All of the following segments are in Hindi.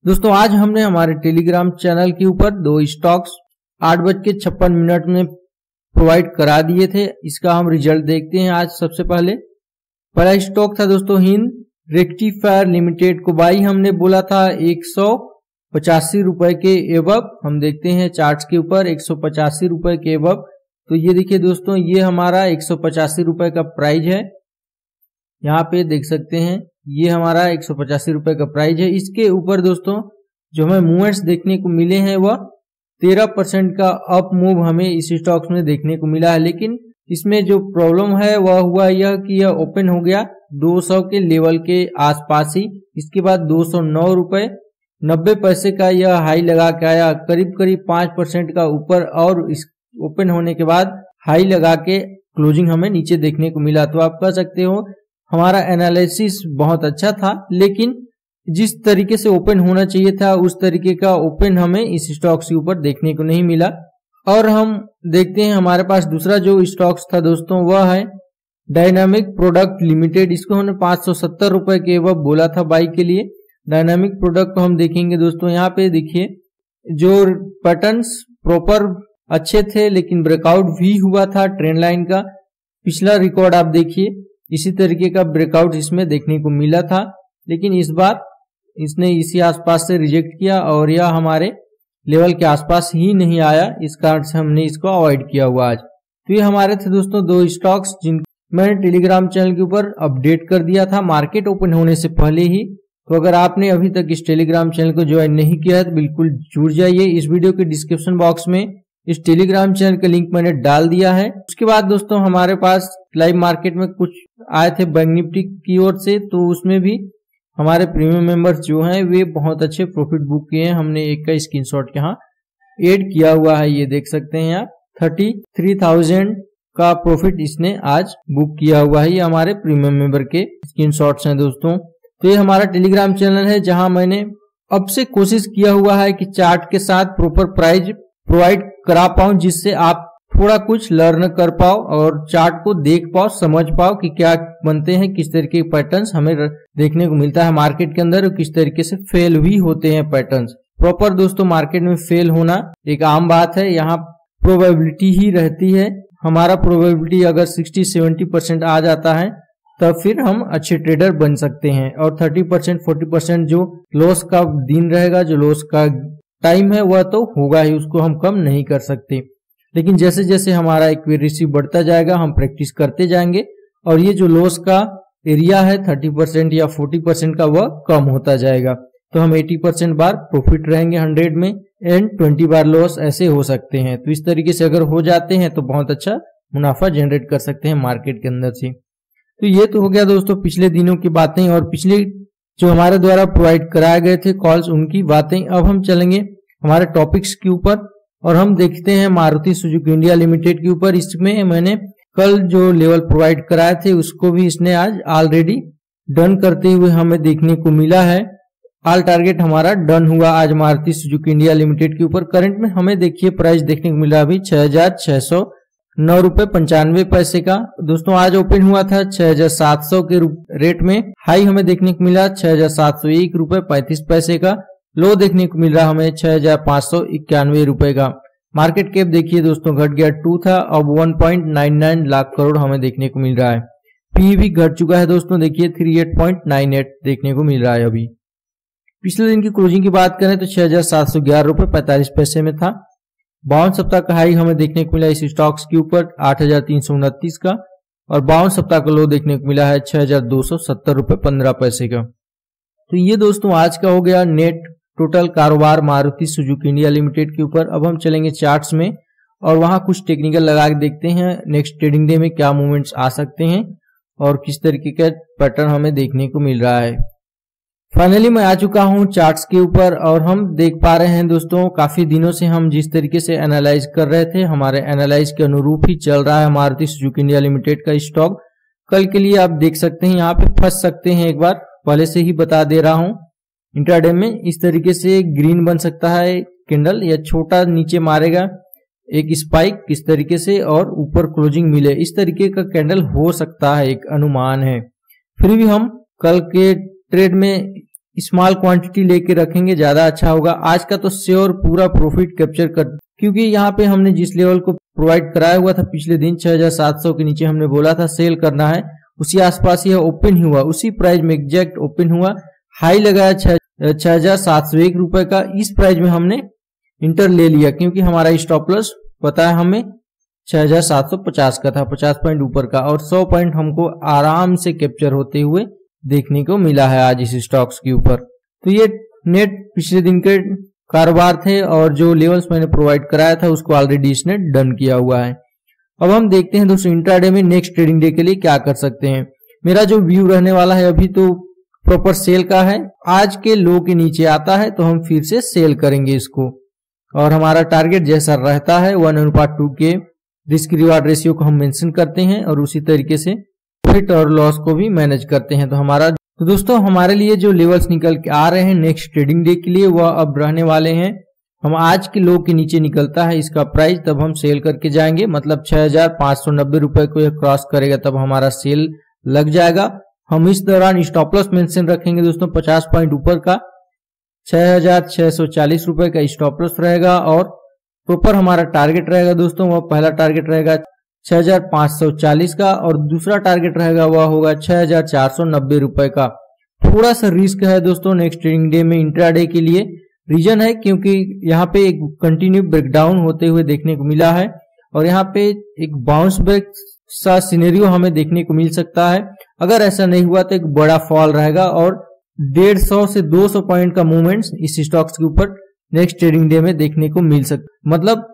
दोस्तों आज हमने हमारे टेलीग्राम चैनल के ऊपर दो स्टॉक्स 8:56 में प्रोवाइड करा दिए थे। इसका हम रिजल्ट देखते हैं। आज सबसे पहला स्टॉक था दोस्तों हिंद रेक्टिफायर लिमिटेड को बाई हमने बोला था 185 रुपए के एबव। हम देखते हैं चार्ट्स के ऊपर 185 रुपए के एबव। तो ये देखिए दोस्तों, ये हमारा 185 रुपए का प्राइस है। यहाँ पे देख सकते हैं ये हमारा 185 रुपए का प्राइस है। इसके ऊपर दोस्तों जो हमें मूवमेंट्स देखने को मिले हैं वह 13% का अप मूव हमें इस स्टॉक्स में देखने को मिला है। लेकिन इसमें जो प्रॉब्लम है वह हुआ यह कि यह ओपन हो गया 200 के लेवल के आसपास ही। इसके बाद 209 रुपए 90 पैसे का यह हाई लगा के आया, करीब 5% का ऊपर, और इस ओपन होने के बाद हाई लगा के क्लोजिंग हमें नीचे देखने को मिला। तो आप कह सकते हो हमारा एनालिसिस बहुत अच्छा था, लेकिन जिस तरीके से ओपन होना चाहिए था उस तरीके का ओपन हमें इस स्टॉक्स के ऊपर देखने को नहीं मिला। और हम देखते हैं हमारे पास दूसरा जो स्टॉक्स था दोस्तों वह है डायनामिक प्रोडक्ट लिमिटेड। इसको हमने 570 रुपए के एबव बोला था बाई के लिए। डायनामिक प्रोडक्ट को हम देखेंगे दोस्तों, यहाँ पे देखिए जो पैटर्न्स प्रॉपर अच्छे थे, लेकिन ब्रेकआउट भी हुआ था ट्रेंड लाइन का। पिछला रिकॉर्ड आप देखिए, इसी तरीके का ब्रेकआउट इसमें देखने को मिला था, लेकिन इस बार इसने इसी आसपास से रिजेक्ट किया और यह हमारे लेवल के आसपास ही नहीं आया। इस कारण से हमने इसको अवॉइड किया हुआ आज। तो ये हमारे थे दोस्तों दो स्टॉक्स जिनको मैंने टेलीग्राम चैनल के ऊपर अपडेट कर दिया था मार्केट ओपन होने से पहले ही। तो अगर आपने अभी तक इस टेलीग्राम चैनल को ज्वाइन नहीं किया है तो बिल्कुल जुड़ जाइए। इस वीडियो के डिस्क्रिप्शन बॉक्स में इस टेलीग्राम चैनल का लिंक मैंने डाल दिया है। उसके बाद दोस्तों हमारे पास लाइव मार्केट में कुछ आए थे बैंक निफ्टी की ओर से, तो उसमें भी हमारे प्रीमियम मेंबर्स जो हैं वे बहुत अच्छे प्रॉफिट बुक किए हैं। हमने एक का स्क्रीनशॉट यहाँ ऐड किया हुआ है, ये देख सकते हैं आप। 33,000 का प्रॉफिट इसने आज बुक किया हुआ है। ये हमारे प्रीमियम मेंबर के स्क्रीनशॉट्स हैं दोस्तों। तो ये हमारा टेलीग्राम चैनल है जहां मैंने अब से कोशिश किया हुआ है कि चार्ट के साथ प्रॉपर प्राइस प्रोवाइड करा पाऊं, जिससे आप थोड़ा कुछ लर्न कर पाओ और चार्ट को देख पाओ, समझ पाओ कि क्या बनते हैं, किस तरीके के पैटर्न्स हमें देखने को मिलता है मार्केट के अंदर और किस तरीके से फेल भी होते हैं पैटर्न्स। प्रॉपर दोस्तों मार्केट में फेल होना एक आम बात है, यहाँ प्रोबेबिलिटी ही रहती है। हमारा प्रोबेबिलिटी अगर 60-70% आ जाता है तब फिर हम अच्छे ट्रेडर बन सकते हैं। और 30%-40% जो लॉस का दिन रहेगा, जो लॉस का टाइम है, वह तो होगा ही, उसको हम कम नहीं कर सकते। लेकिन जैसे जैसे हमारा एक्यूरेसी बढ़ता जाएगा हम प्रैक्टिस करते जाएंगे और ये जो लॉस का एरिया है 30% या 40% का, वह कम होता जाएगा। तो हम 80% बार प्रॉफिट रहेंगे 100 में एंड 20 बार लॉस ऐसे हो सकते हैं। तो इस तरीके से अगर हो जाते हैं तो बहुत अच्छा मुनाफा जनरेट कर सकते हैं मार्केट के अंदर से। तो ये तो हो गया दोस्तों पिछले दिनों की बातें और पिछले जो हमारे द्वारा प्रोवाइड कराए गए थे कॉल्स उनकी बातें। अब हम चलेंगे हमारे टॉपिक्स के ऊपर और हम देखते हैं मारुति सुजुकी इंडिया लिमिटेड के ऊपर। इसमें मैंने कल जो लेवल प्रोवाइड कराए थे उसको भी इसने आज ऑलरेडी डन करते हुए हमें देखने को मिला है। ऑल टारगेट हमारा डन हुआ आज मारुति सुजुकी इंडिया लिमिटेड के ऊपर। करंट में हमें देखिए प्राइस देखने को मिला अभी 6,609 रुपए 95 पैसे का। दोस्तों आज ओपन हुआ था 6,700 के रेट में। हाई हमें देखने को मिला 6,701 रुपए 35 पैसे का। लो देखने को मिल रहा हमें 6,591 रुपए का। मार्केट कैप देखिए दोस्तों घट गया 2 था, अब 1.99 लाख करोड़ हमें देखने को मिल रहा है। पी भी घट चुका है दोस्तों, देखिए 38.98 देखने को मिल रहा है अभी। पिछले दिन की क्लोजिंग की बात करें तो 6,711 रुपए 45 पैसे में था। 52 सप्ताह का हाई हमें देखने को मिला इस स्टॉक्स के ऊपर 8,329 का और 52 सप्ताह का लो देखने को मिला है 6,270 रुपए 15 पैसे का। तो ये दोस्तों आज का हो गया नेट टोटल कारोबार मारुति सुजुकी इंडिया लिमिटेड के ऊपर। अब हम चलेंगे चार्ट्स में और वहां कुछ टेक्निकल लगा के देखते हैं नेक्स्ट ट्रेडिंग डे में क्या मूवमेंट्स आ सकते हैं और किस तरीके का पैटर्न हमें देखने को मिल रहा है। फाइनली मैं आ चुका हूं चार्ट्स के ऊपर और हम देख पा रहे हैं दोस्तों काफी दिनों से हम जिस तरीके से एनालाइज कर रहे थे हमारे एनालाइज के अनुरूप ही चल रहा है मारुति सुजुकी इंडिया लिमिटेड का स्टॉक। कल के लिए आप देख सकते हैं यहाँ पे फंस सकते हैं, एक बार पहले से ही बता दे रहा हूं। इंट्राडे में इस तरीके से ग्रीन बन सकता है कैंडल या छोटा नीचे मारेगा एक स्पाइक किस तरीके से और ऊपर क्लोजिंग मिले, इस तरीके का कैंडल हो सकता है, एक अनुमान है। फिर भी हम कल के ट्रेड में स्मॉल क्वांटिटी लेके रखेंगे ज्यादा अच्छा होगा। आज का तो श्योर पूरा प्रॉफिट कैप्चर कर, क्योंकि यहाँ पे हमने जिस लेवल को प्रोवाइड कराया हुआ था पिछले दिन 6700 के नीचे हमने बोला था सेल करना है, उसी आसपास यह ओपन हुआ, उसी प्राइस में एग्जैक्ट ओपन हुआ। हाई लगाया 6701 रुपए का। इस प्राइस में हमने इंटर ले लिया क्योंकि हमारा स्टॉप लॉस पता है हमें 6750 का था, 50 पॉइंट ऊपर का, और 100 पॉइंट हमको आराम से कैप्चर होते हुए देखने को मिला है आज इस स्टॉक्स के ऊपर। तो ये नेट पिछले दिन के कारोबार थे और जो लेवल्स मैंने प्रोवाइड कराया था उसको ऑलरेडी इसने डन किया हुआ है। अब हम देखते हैं दोस्तों इंट्राडे में नेक्स्ट ट्रेडिंग डे के लिए क्या कर सकते हैं। मेरा जो व्यू रहने वाला है अभी तो प्रॉपर सेल का है। आज के लो के नीचे आता है तो हम फिर से सेल करेंगे इसको, और हमारा टारगेट जैसा रहता है 1:2 के रिस्क रिवार्ड रेशियो को हम मेंशन करते हैं और उसी तरीके से प्रॉफिट और लॉस को भी मैनेज करते हैं। तो दोस्तों हमारे लिए जो लेवल्स निकल के आ रहे हैं नेक्स्ट ट्रेडिंग डे के लिए वह अब रहने वाले हैं, हम आज के लो के नीचे निकलता है इसका प्राइस तब हम सेल करके जाएंगे, मतलब 6590 रुपए को यह क्रॉस करेगा तब हमारा सेल लग जाएगा। हम इस दौरान स्टॉप लॉस मेंशन रखेंगे दोस्तों 50 पॉइंट ऊपर का 6640 रुपए का स्टॉप लॉस रहेगा, और प्रॉपर हमारा टारगेट रहेगा दोस्तों वह पहला टारगेट रहेगा 6540 का, और दूसरा टारगेट रहेगा वह होगा 6490 रुपए का। थोड़ा सा रिस्क है दोस्तों नेक्स्ट ट्रेडिंग डे में इंट्राडे के लिए। रीजन है क्योंकि यहाँ पे एक कंटिन्यू ब्रेकडाउन होते हुए देखने को मिला है, और यहाँ पे एक बाउंस बैक सा सिनेरियो हमें देखने को मिल सकता है। अगर ऐसा नहीं हुआ तो एक बड़ा फॉल रहेगा और 150 से 200 पॉइंट का मूवमेंट इस स्टॉक्स के ऊपर नेक्स्ट ट्रेडिंग डे में देखने को मिल सकता, मतलब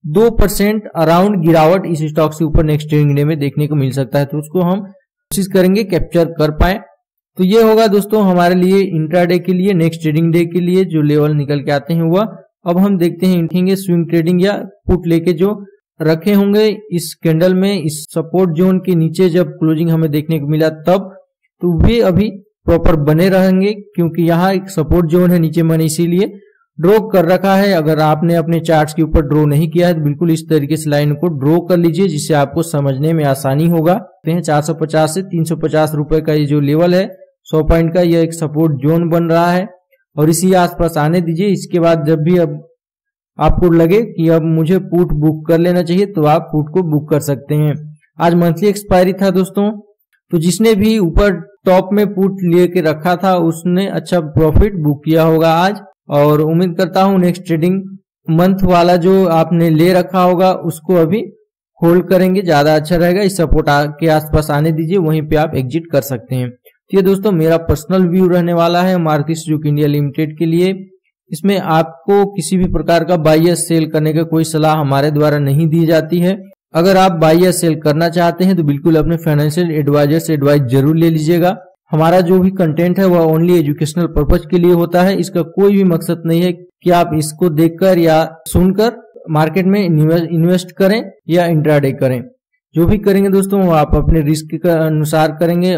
2% अराउंड गिरावट इस स्टॉक्स के ऊपर नेक्स्ट ट्रेडिंग डे में देखने को मिल सकता है। तो उसको हम कोशिश करेंगे कैप्चर कर पाए। तो ये होगा दोस्तों हमारे लिए इंट्राडे के लिए नेक्स्ट ट्रेडिंग डे के लिए जो लेवल निकल के आते हैं हुआ। अब हम देखते हैं स्विंग ट्रेडिंग या पुट लेके जो रखे होंगे इस कैंडल में इस सपोर्ट जोन के नीचे जब क्लोजिंग हमें देखने को मिला तब, तो वे अभी प्रॉपर बने रहेंगे क्योंकि यहाँ एक सपोर्ट जोन है नीचे मैंने इसीलिए ड्रॉ कर रखा है। अगर आपने अपने चार्ट्स के ऊपर ड्रॉ नहीं किया है तो बिल्कुल इस तरीके से लाइन को ड्रॉ कर लीजिए जिससे आपको समझने में आसानी होगा। 450 से 350 रुपए का ये जो लेवल है 100 पॉइंट का, यह एक सपोर्ट जोन बन रहा है और इसी आसपास आने दीजिए। इसके बाद जब भी अब आपको लगे कि अब मुझे पुट बुक कर लेना चाहिए तो आप पुट को बुक कर सकते हैं। आज मंथली एक्सपायरी था दोस्तों, तो जिसने भी ऊपर टॉप में पुट लेके रखा था उसने अच्छा प्रॉफिट बुक किया होगा आज, और उम्मीद करता हूं नेक्स्ट ट्रेडिंग मंथ वाला जो आपने ले रखा होगा उसको अभी होल्ड करेंगे, ज्यादा अच्छा रहेगा। इस सपोर्ट के आसपास आने दीजिए, वहीं पे आप एग्जिट कर सकते हैं। तो ये दोस्तों मेरा पर्सनल व्यू रहने वाला है मारुति सुजुकी इंडिया लिमिटेड के लिए। इसमें आपको किसी भी प्रकार का बाय या सेल करने का कोई सलाह हमारे द्वारा नहीं दी जाती है। अगर आप बाय या सेल करना चाहते हैं तो बिल्कुल अपने फाइनेंशियल एडवाइजर से एडवाइस जरूर ले लीजिएगा। हमारा जो भी कंटेंट है वह ओनली एजुकेशनल पर्पज के लिए होता है। इसका कोई भी मकसद नहीं है कि आप इसको देखकर या सुनकर मार्केट में इन्वेस्ट करें या इंट्राडे करें। जो भी करेंगे दोस्तों वो आप अपने रिस्क के अनुसार करेंगे।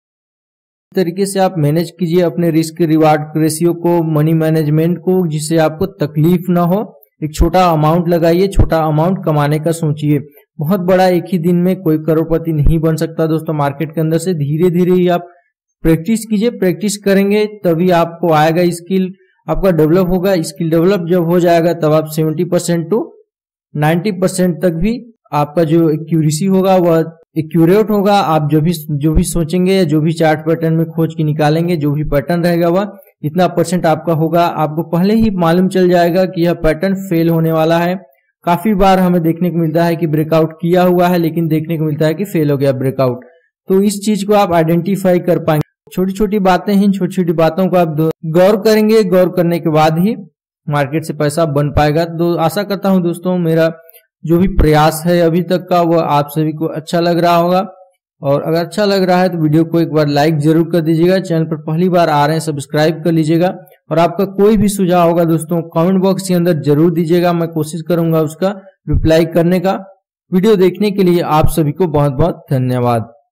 तरीके से आप मैनेज कीजिए अपने रिस्क रिवार्ड रेशियो को, मनी मैनेजमेंट को, जिससे आपको तकलीफ ना हो। एक छोटा अमाउंट लगाइए, छोटा अमाउंट कमाने का सोचिए। बहुत बड़ा एक ही दिन में कोई करोड़पति नहीं बन सकता दोस्तों मार्केट के अंदर से। धीरे धीरे ही आप प्रैक्टिस कीजिए, प्रैक्टिस करेंगे तभी आपको आएगा, स्किल आपका डेवलप होगा। स्किल डेवलप जब हो जाएगा तब आप 70% टू 90% तक भी आपका जो एक्यूरेसी होगा वह एक्यूरेट होगा। आप जो भी सोचेंगे या जो भी चार्ट पैटर्न में खोज के निकालेंगे, जो भी पैटर्न रहेगा वह इतना % आपका होगा। आपको पहले ही मालूम चल जाएगा कि यह पैटर्न फेल होने वाला है। काफी बार हमें देखने को मिलता है कि ब्रेकआउट किया हुआ है लेकिन देखने को मिलता है कि फेल हो गया ब्रेकआउट। तो इस चीज को आप आइडेंटिफाई कर पाएंगे। छोटी छोटी बातें हैं, छोटी छोटी बातों को आप गौर करेंगे, गौर करने के बाद ही मार्केट से पैसा बन पाएगा। तो आशा करता हूं दोस्तों मेरा जो भी प्रयास है अभी तक का वह आप सभी को अच्छा लग रहा होगा, और अगर अच्छा लग रहा है तो वीडियो को एक बार लाइक जरूर कर दीजिएगा। चैनल पर पहली बार आ रहे हैं सब्सक्राइब कर लीजिएगा, और आपका कोई भी सुझाव होगा दोस्तों कमेंट बॉक्स के अंदर जरूर दीजिएगा। मैं कोशिश करूंगा उसका रिप्लाई करने का। वीडियो देखने के लिए आप सभी को बहुत बहुत धन्यवाद।